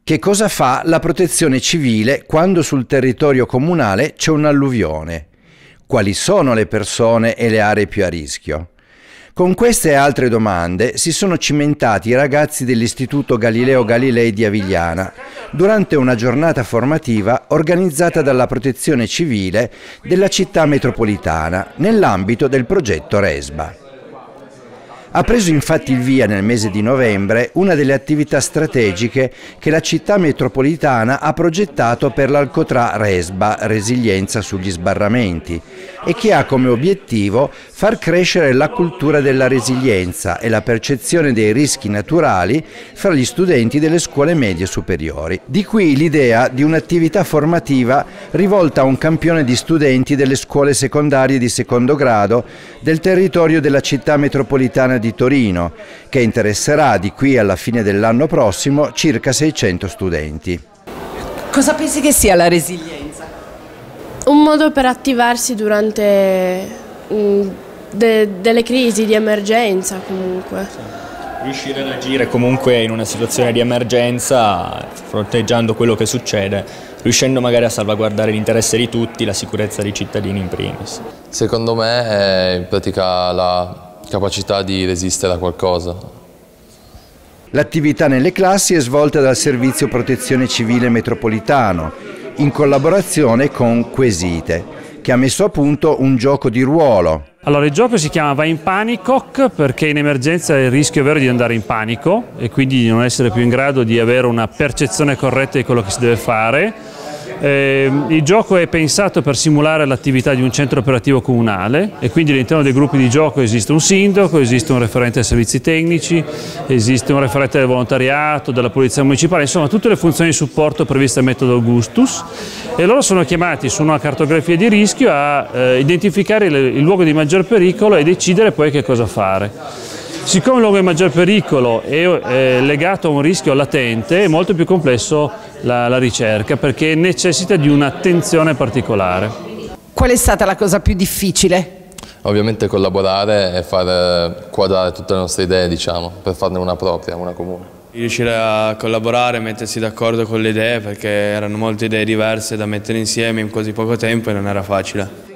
Che cosa fa la protezione civile quando sul territorio comunale c'è un'alluvione? Quali sono le persone e le aree più a rischio? Con queste e altre domande si sono cimentati i ragazzi dell'Istituto Galileo Galilei di Avigliana durante una giornata formativa organizzata dalla Protezione Civile della città metropolitana nell'ambito del progetto RESBA. Ha preso infatti il via nel mese di novembre una delle attività strategiche che la città metropolitana ha progettato per l'Alcotrà RESBA, Resilienza sugli sbarramenti, e che ha come obiettivo far crescere la cultura della resilienza e la percezione dei rischi naturali fra gli studenti delle scuole medie superiori. Di qui l'idea di un'attività formativa rivolta a un campione di studenti delle scuole secondarie di secondo grado del territorio della città metropolitana di Torino, che interesserà di qui alla fine dell'anno prossimo circa 600 studenti. Cosa pensi che sia la resilienza? Un modo per attivarsi durante delle crisi di emergenza comunque. Riuscire ad agire comunque in una situazione di emergenza, fronteggiando quello che succede, riuscendo magari a salvaguardare l'interesse di tutti, la sicurezza dei cittadini in primis. Secondo me è in pratica la capacità di resistere a qualcosa. L'attività nelle classi è svolta dal Servizio Protezione Civile Metropolitano, in collaborazione con Quesite, che ha messo a punto un gioco di ruolo. Allora, il gioco si chiama Vai in Panicoc perché in emergenza il rischio è vero di andare in panico e quindi di non essere più in grado di avere una percezione corretta di quello che si deve fare. Il gioco è pensato per simulare l'attività di un centro operativo comunale e quindi all'interno dei gruppi di gioco esiste un sindaco, esiste un referente dei servizi tecnici, esiste un referente del volontariato, della polizia municipale, insomma tutte le funzioni di supporto previste dal metodo Augustus, e loro sono chiamati su una cartografia di rischio a identificare il luogo di maggior pericolo e decidere poi che cosa fare. Siccome il luogo di maggior pericolo è legato a un rischio latente, è molto più complesso la ricerca perché necessita di un'attenzione particolare. Qual è stata la cosa più difficile? Ovviamente collaborare e far quadrare tutte le nostre idee, diciamo, per farne una propria, una comune. Riuscire a collaborare, mettersi d'accordo con le idee, perché erano molte idee diverse da mettere insieme in così poco tempo e non era facile.